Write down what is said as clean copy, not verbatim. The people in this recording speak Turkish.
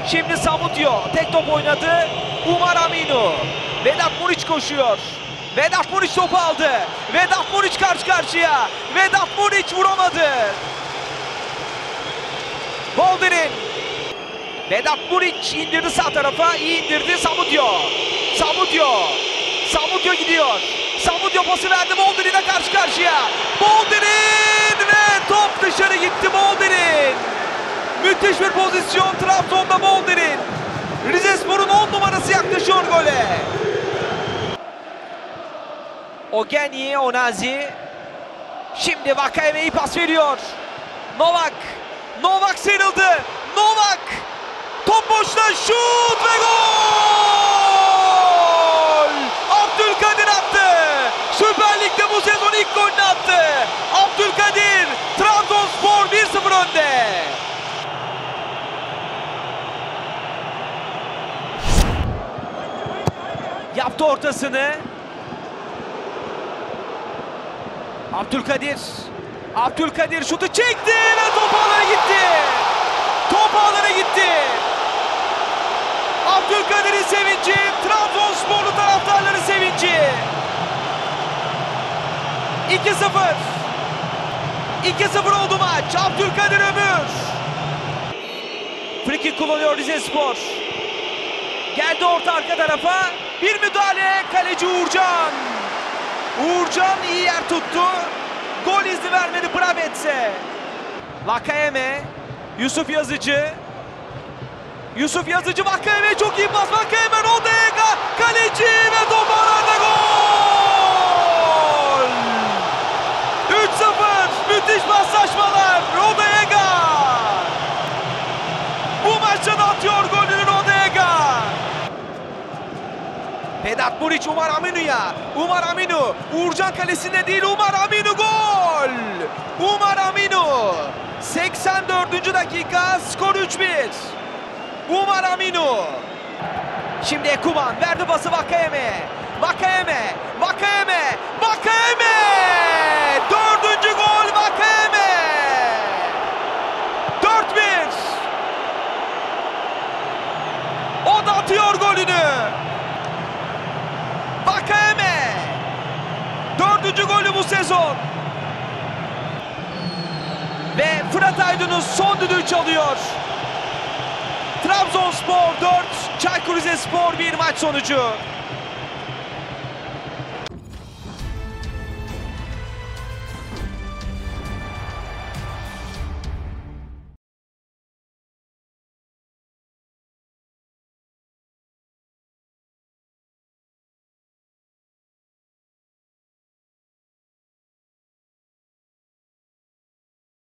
Şimdi Samutio tek top oynadı. Umar Aminu. Vedat Muriç koşuyor. Vedat Muriç topu aldı. Vedat Muriç karşı karşıya. Vedat Muriç vuramadı. Bolder'in. Vedat Muriç indirdi sağ tarafa. İyi indirdi Samutio. Samutio gidiyor. Samutio pası verdi Bolder'ine karşı karşıya. Bolder'in ve top dışarı gitti Bolder'in. Müthiş bir pozisyon Trabzon'da Bolder'in. Rizespor'un 10 numarası yaklaşıyor gole. Ogenyi Onazi. Şimdi Vakayeme'yi pas veriyor. Novak sıyrıldı. Novak. Top boşta, şut ve gol! Abdülkadir attı. Süper Lig'de bu sezon ilk golünü attı. Abdülkadir. Trabzonspor 1-0 önde. Yaptı ortasını. Abdülkadir şutu çekti ve top ağlara gitti. Abdülkadir'in sevinci, Trabzonsporlu taraftarların sevinci. 2-0 oldu maç. Abdülkadir Ömür. Frikik kullanıyor Rizespor. Geldi orta arka tarafa. Bir müdahale, kaleci Uğurcan. Uğurcan iyi yer tuttu. Gol izni vermedi Brabets'e. Vakayeme, Yusuf Yazıcı, Vakayeme çok iyi pas. Vakayeme, Rodega, kaleci ve top ağlarda gol! 3-0, müthiş paslaşmalar. Rodega! Bu maçta da atıyor golünü Rodega. Vedat Muriç Umar Aminu. Uğurcan kalesinde değil, Umar Aminu gol! 84. dakika, skor 3-1. Umar Aminu. Şimdi Ekuban verdi pası Vakayeme. Dördüncü gol Vakayeme. 4-1. O da atıyor golünü. Vakayeme. Dördüncü golü bu sezon. Ve Fırat Aydınus son düdüğü çalıyor. Trabzonspor 4, Çaykur Rizespor 1 maç sonucu.